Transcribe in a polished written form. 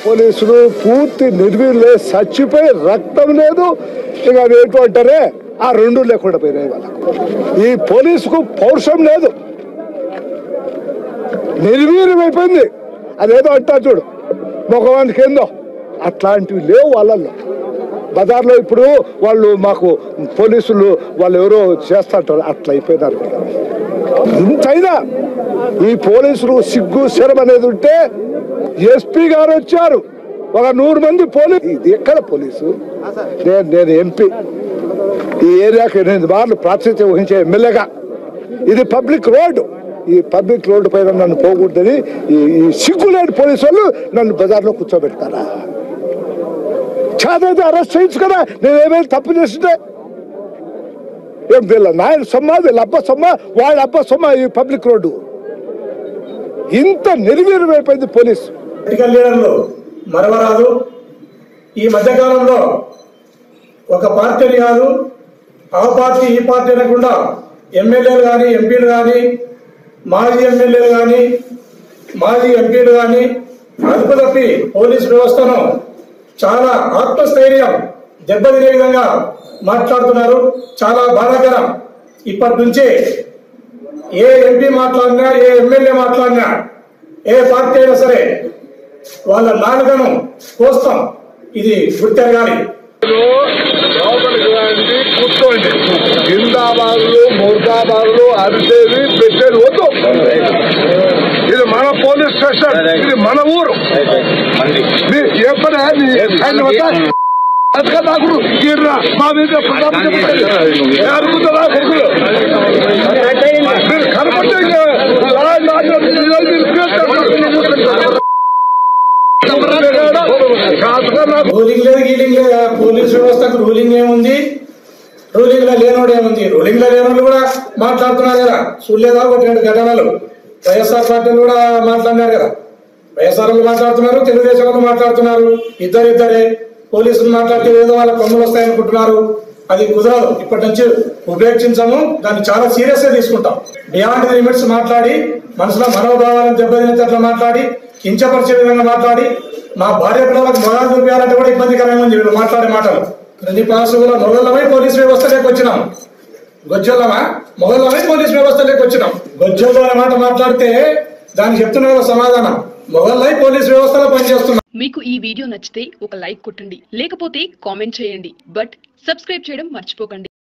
పోలీసులు పూర్తి నిర్వీర్లే చచ్చిపోయి రక్తం లేదు ఇక వేటు అంటారే ఆ రెండు లేకుండా పోయినాయి వాళ్ళకు. ఈ పోలీసుకు పౌరుషం లేదు, నిర్వీర్యమైపోయింది. అదేదో అంటారు చూడు మగవానికి ఏందో అట్లాంటివి లేవు వాళ్ళల్లో. బజార్లో ఇప్పుడు వాళ్ళు మాకు పోలీసులు వాళ్ళు ఎవరో చేస్తుంటారు అట్లా అయిపోయినారు. ఇంతైనా ఈ పోలీసులు సిగ్గు శరం అనేది ఉంటే ఎస్పీ గారు వచ్చారు, ఒక 100 మంది పోలీసు. ఇది ఎక్కడ పోలీసు? నేను ఎంపీ, ఈ ఏరియాకి 8 మార్లు ప్రాతినిధ్యం వహించే ఎమ్మెల్యేగా, ఇది పబ్లిక్ రోడ్డు. ఈ పబ్లిక్ రోడ్డు పైన నన్ను పోకూడదని ఈ సిగ్గులేని పోలీసు వాళ్ళు నన్ను బజార్లో కూర్చోబెడతారా? చాదైతే అరెస్ట్ చేయొచ్చు కదా, నేను ఏమైనా తప్పు చేస్తుంటే. ఏం వీళ్ళ నాయన సొమ్మ, వీళ్ళ అబ్బ సొమ్మ, వాళ్ళ అబ్బ సొమ్మ ఈ పబ్లిక్ రోడ్డు. ఇంత నిర్వీర్యమైపోయింది పోలీసు. పొలిటికల్ లీడర్లు మరవరాదు. ఈ మధ్యకాలంలో ఒక పార్టీని కాదు, ఆ పార్టీ ఈ పార్టీ అనకుండా ఎమ్మెల్యేలు కానీ ఎంపీలు కానీ మాజీ ఎమ్మెల్యేలు కానీ మాజీ ఎంపీలు కానీ అదుపు తప్పి పోలీసు వ్యవస్థను చాలా ఆత్మస్థైర్యం దెబ్బతినే విధంగా మాట్లాడుతున్నారు. చాలా బాధాకరం. ఇప్పటి నుంచే ఏ ఎంపీ మాట్లాడినా, ఏ ఎమ్మెల్యే మాట్లాడినా, ఏ పార్టీ అయినా సరే వాళ్ళ నాలుకను కోస్తాం. ఇది గుర్తెరగాలి. కూర్చోండి, జిందాబాదులు ముర్దాబాదులు అరిసేది పెట్టేది వద్దు. ఇది మన పోలీస్ స్టేషన్, ఇది మన ఊరు. ఏ పని అతకదాకుడు మా మీద అడుగుతారా కొడుకులు? మీరు కనపడితే రూలింగ్ లేదు, గీలింగ్ లేదు. పోలీస్ వ్యవస్థకు రూలింగ్ ఏముంది? రూలింగ్ లో లేనోడు ఏముంది? రూలింగ్ లో లేనోళ్ళు కూడా మాట్లాడుతున్నారు కదా. చూడలేదా ఒకటి 2 ఘటనలు? వైఎస్ఆర్ పార్టీలు కూడా మాట్లాడినారు కదా. వైఎస్ఆర్ వాళ్ళు మాట్లాడుతున్నారు, తెలుగుదేశం వాళ్ళు మాట్లాడుతున్నారు. ఇద్దరే పోలీసులు మాట్లాడితే ఏదో వాళ్ళ కొమ్ములు వస్తాయనుకుంటున్నారు. అది కుదరదు. ఇప్పటి నుంచి ఉపేక్షించము, దాన్ని చాలా సీరియస్ గా తీసుకుంటాం. బియాండ్ ది లిమిట్స్ మాట్లాడి, మనసులో మనోభావాలను దెబ్బతినేటట్లు మాట్లాడి, కించపరిచే విధంగా మాట్లాడి, మా భార్య పిల్లలకు మొదలు చూపించాలంటే కూడా ఇబ్బందికరంగా ఉంది వీళ్ళు మాట్లాడే మాటలు. ప్రతి పాసులో మొగల్లమై పోలీసు వ్యవస్థలోకి వచ్చినాం. గొజ్జల్లమా మొగల్లమై పోలీసు వ్యవస్థలోకి వచ్చినాం. గొజ్జల్లో అనే మాట మాట్లాడితే దానికి చెప్తున్న సమాధానం మొగల్లై పోలీసు వ్యవస్థలో పనిచేస్తున్నాం. మీకు ఈ వీడియో నచ్చితే ఒక లైక్ కొట్టండి, లేకపోతే కామెంట్ చేయండి. బట్ సబ్స్క్రైబ్ చేయడం మర్చిపోకండి.